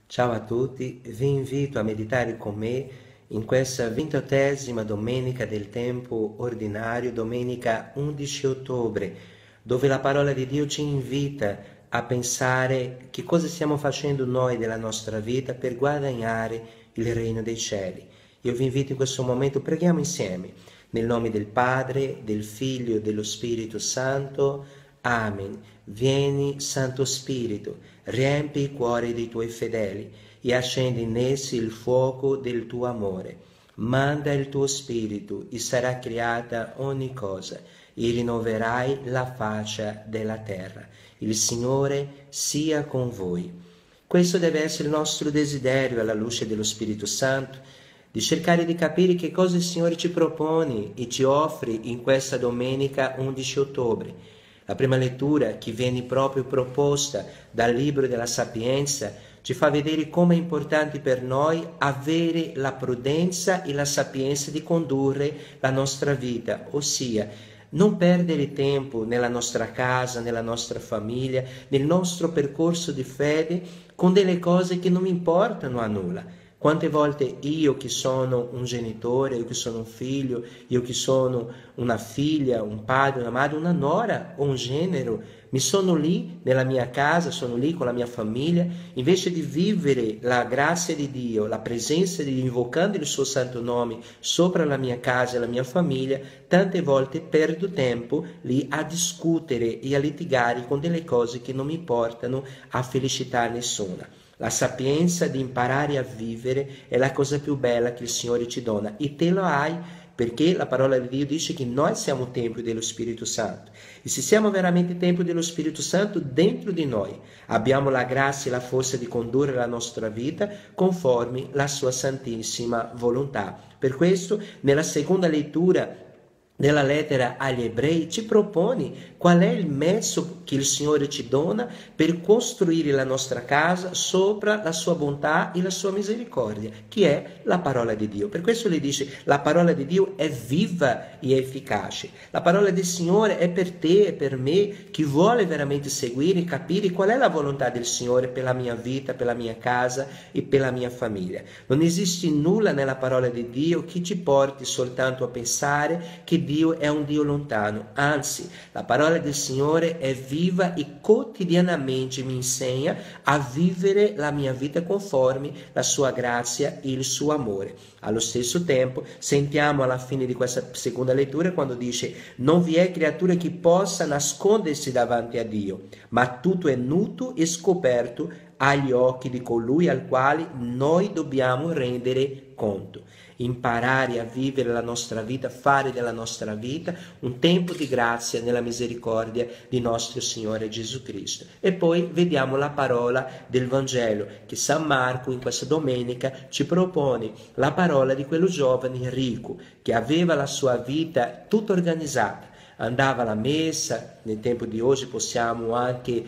Ciao a tutti, vi invito a meditare con me in questa 28ª domenica del tempo ordinario, domenica 11 ottobre, dove la parola di Dio ci invita a pensare che cosa stiamo facendo noi della nostra vita per guadagnare il regno dei cieli. Io vi invito in questo momento, preghiamo insieme, nel nome del Padre, del Figlio e dello Spirito Santo. Amen. Vieni, Santo Spirito, riempi i cuori dei tuoi fedeli e accendi in essi il fuoco del tuo amore. Manda il tuo Spirito e sarà creata ogni cosa e rinnoverai la faccia della terra. Il Signore sia con voi. Questo deve essere il nostro desiderio alla luce dello Spirito Santo, di cercare di capire che cosa il Signore ci propone e ci offre in questa domenica 11 ottobre. La prima lettura, che viene proprio proposta dal libro della Sapienza, ci fa vedere come è importante per noi avere la prudenza e la sapienza di condurre la nostra vita, ossia non perdere tempo nella nostra casa, nella nostra famiglia, nel nostro percorso di fede con delle cose che non importano a nulla. Quante volte io che sono un genitore, io che sono un figlio, io che sono una figlia, un padre, una madre, una nora o un genero, mi sono lì nella mia casa, sono lì con la mia famiglia, invece di vivere la grazia di Dio, la presenza di Dio, invocando il suo santo nome sopra la mia casa e la mia famiglia, tante volte perdo tempo lì a discutere e a litigare con delle cose che non mi portano a felicità nessuna. La sapienza di imparare a vivere è la cosa più bella che il Signore ci dona e te lo hai perché la parola di Dio dice che noi siamo tempio dello Spirito Santo e se siamo veramente tempio dello Spirito Santo dentro di noi abbiamo la grazia e la forza di condurre la nostra vita conformi la sua santissima volontà. Per questo nella seconda lettura nella lettera agli ebrei ci propone qual è il mezzo che il Signore ci dona per costruire la nostra casa sopra la sua bontà e la sua misericordia, che è la parola di Dio. Per questo le dice, la parola di Dio è viva e efficace. La parola del Signore è per te e per me, chi vuole veramente seguire e capire qual è la volontà del Signore per la mia vita, per la mia casa e per la mia famiglia. Non esiste nulla nella parola di Dio che ci porti soltanto a pensare che Dio è un Dio lontano, anzi, la parola del Signore è viva e quotidianamente mi insegna a vivere la mia vita conforme la sua grazia e il suo amore. Allo stesso tempo, sentiamo alla fine di questa seconda lettura quando dice: non vi è creatura che possa nascondersi davanti a Dio, ma tutto è nudo e scoperto agli occhi di colui al quale noi dobbiamo rendere conto. Imparare a vivere la nostra vita, fare della nostra vita un tempo di grazia nella misericordia di nostro Signore Gesù Cristo. E poi vediamo la parola del Vangelo che San Marco in questa domenica ci propone, la parola di quello giovane ricco che aveva la sua vita tutta organizzata. Andava alla messa, nel tempo di oggi possiamo anche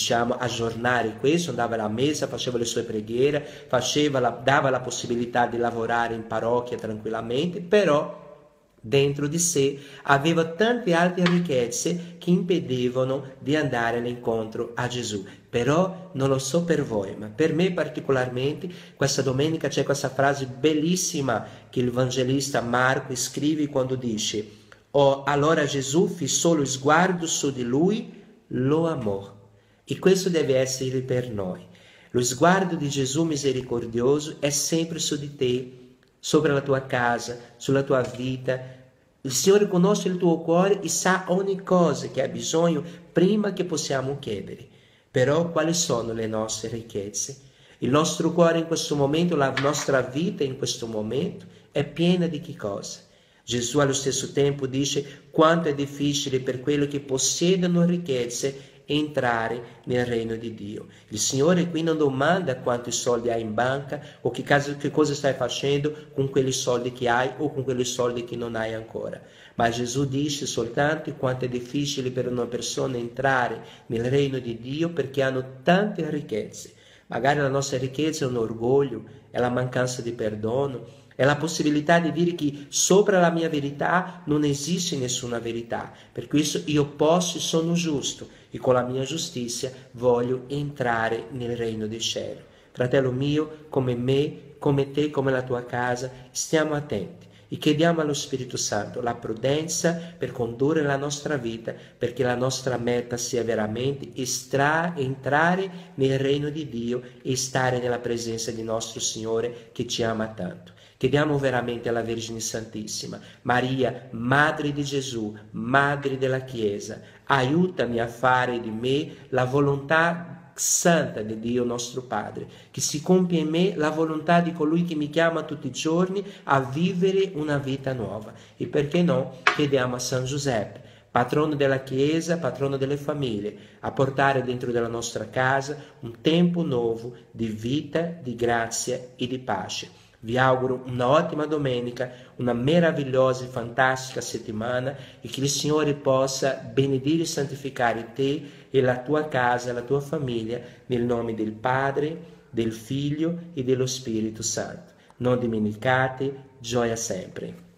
aggiornare questo, andava alla messa, faceva le sue preghiere, dava la possibilità di lavorare in parrocchia tranquillamente, però dentro di sé aveva tante altre ricchezze che impedivano di andare all'incontro a Gesù. Però non lo so per voi, ma per me particolarmente questa domenica c'è questa frase bellissima che il Evangelista Marco scrive quando dice: allora Gesù fissò lo sguardo su di lui, lo amò. E questo deve essere per noi. Lo sguardo di Gesù misericordioso è sempre su di te, sopra la tua casa, sulla tua vita. Il Signore conosce il tuo cuore e sa ogni cosa che hai bisogno prima che possiamo chiedere. Però quali sono le nostre ricchezze? Il nostro cuore in questo momento, la nostra vita in questo momento è piena di che cosa? Gesù allo stesso tempo dice quanto è difficile per quelli che possiedono ricchezze entrare nel regno di Dio. Il Signore qui non domanda quanti soldi hai in banca o che cosa stai facendo con quelli soldi che hai o con quelli soldi che non hai ancora. Ma Gesù dice soltanto quanto è difficile per una persona entrare nel regno di Dio perché hanno tante ricchezze. Magari la nostra ricchezza è un orgoglio, è la mancanza di perdono, è la possibilità di dire che sopra la mia verità non esiste nessuna verità. Per questo io posso e sono giusto e con la mia giustizia voglio entrare nel regno dei cieli. Fratello mio, come me, come te, come la tua casa, stiamo attenti e chiediamo allo Spirito Santo la prudenza per condurre la nostra vita, perché la nostra meta sia veramente entrare nel regno di Dio e stare nella presenza di nostro Signore che ci ama tanto. Chiediamo veramente alla Vergine Santissima, Maria, Madre di Gesù, Madre della Chiesa, aiutami a fare di me la volontà santa di Dio nostro Padre, che si compia in me la volontà di colui che mi chiama tutti i giorni a vivere una vita nuova. E perché no, chiediamo a San Giuseppe, patrono della Chiesa, patrono delle famiglie, a portare dentro della nostra casa un tempo nuovo di vita, di grazia e di pace. Vi auguro una ottima domenica, una meravigliosa e fantastica settimana e che il Signore possa benedire e santificare te e la tua casa, la tua famiglia, nel nome del Padre, del Figlio e dello Spirito Santo. Non dimenticate, gioia sempre.